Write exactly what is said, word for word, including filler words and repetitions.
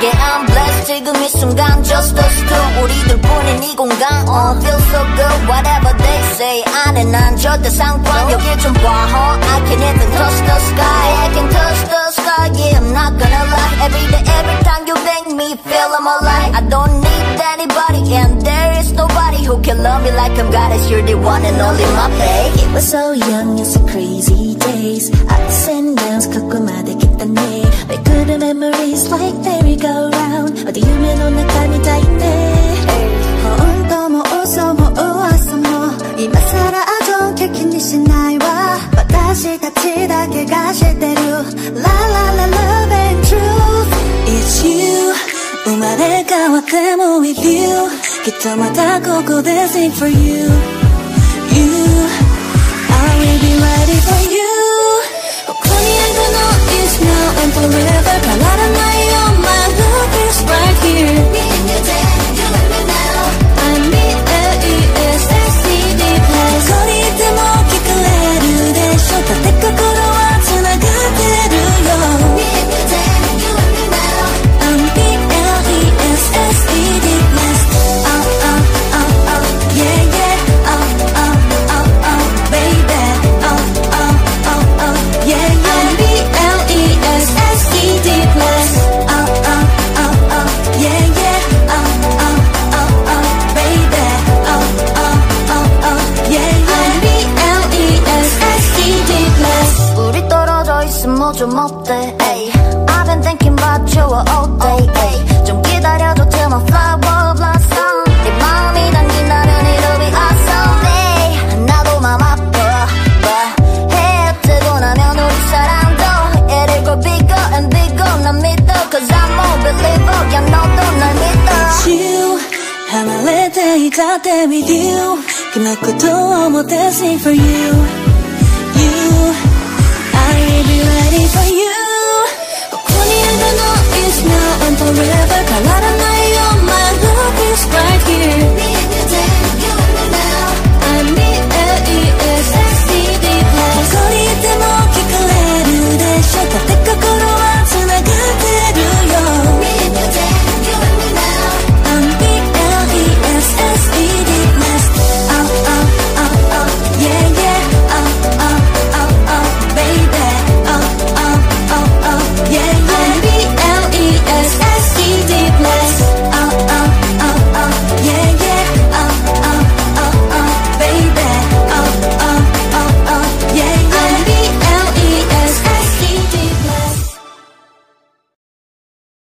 Yeah, I'm blessed. 지금 이 순간 just us two. 우리들뿐인 이 공간. Oh, feel so good. Whatever they say. 안에 난 절대 상관. 여길 좀 봐. Huh? I can't even touch the sky. I can touch the sky. Yeah, I'm not gonna lie. Every day, every time you make me feel I'm alive. I don't need anybody, and there is nobody who can love me like I'm goddess. You're the one and only, my babe. It was so young, it's so crazy days. Ups and downs, 가끔마다 기다네. My good memories like merry-go-round. 어디 유명한 낙감이 다 있네. 어, 너무 웃어, 뭐 우왔어, 뭐. 이만 살아, I don't care, 기니시 나이와. 다시 다치다게 가실 대로. La la la, love and truth. It's you. 우마래가 왔다모 with you. 기타마다 고고 dancing for you. You, I will be ready for you. Honey, I don't know it's now and forever. 발랄한 나의 on my love is right here. Me and you then, you and me now. I'm me, L E S S E D plus. 거리에 때 먹기 그래도 대쇼 다 내 거꾸로 와繋がってるよ. Me and you then, you and me now. I'm B L E S S E D plus. Oh, oh, oh, oh, yeah, yeah. Oh, oh, oh, oh, baby. Oh, oh, oh, oh, yeah, yeah. I'm B L E S S E D plus. Oh, oh, oh, oh, yeah, yeah. Oh, oh, oh, oh, baby. Oh, oh, oh, oh, yeah, yeah. I'm B L E S S E D plus. 우리 떨어져 있으면 뭐 좀 어때? Ay. I've been thinking about you all day. Ay. 좀 기다려줘 till my flower blossom. 네 마음이 당긴다면 it'll be awesome. Ay. 나도 맘 아파. But 해 뜨고 나면 우리 사랑도 it'll go bigger and bigger. 난 믿어 cause I'm a believer. 야 너도 날 믿어. It's you. 하늘의 데이가 돼 with you. 끝났고 또 almost dancing for you. You, I will be ready for you. Honey, I don't know it's now and forever. 발랄한 나의